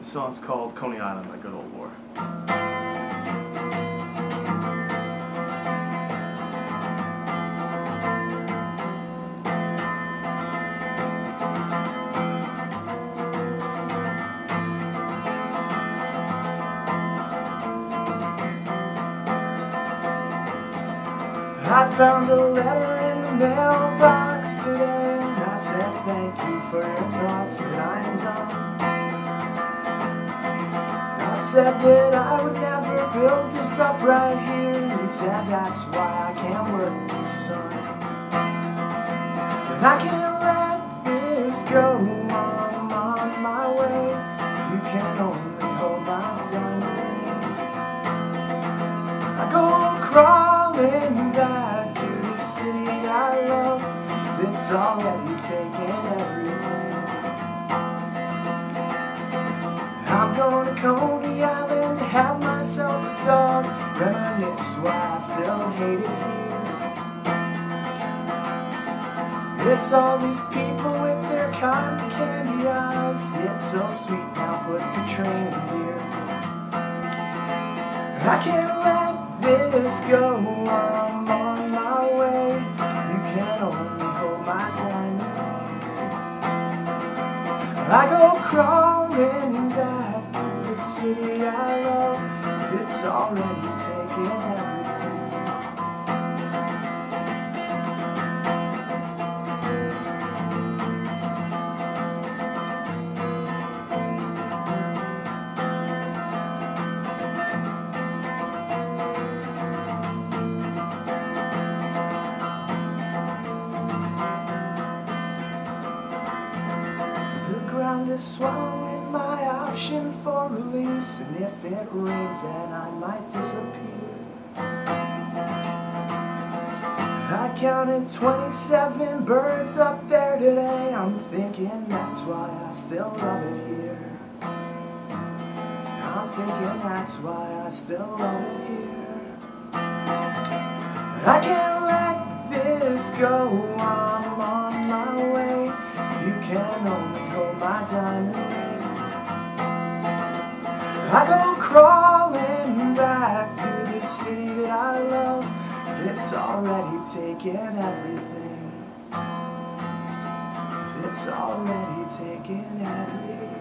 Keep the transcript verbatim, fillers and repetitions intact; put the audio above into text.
The song's called Coney Island by Good Old War. I found a letter in the mailbox today, and I said thank you for your thoughts, but I'm done. I said that I would never build this up right here, and he said that's why I can't work with you, son. And I can't let this go, I'm on my way. You can only hold my diamond. I go crawling back to the city I love, 'cause it's already taken everything. I'm going to Coney Island to have myself a dog, reminisce why I still hate it here. It's all these people with their cotton candy eyes, it's so sweet, now put the train in gear. I can't let this go, I'm on my way. You can only hold my diamond. I go crawling back to the city I love, 'cause it's already taken everything. Is swallowing my option for release, and if it rains then I might disappear. I counted twenty-seven birds up there today, I'm thinking that's why I still love it here. I'm thinking that's why I still love it here. I can't let this go, I'm on my way. You can only hold my diamond ring. I go crawling back to the city that I love, 'cause it's already taken everything. 'Cause it's already taken everything.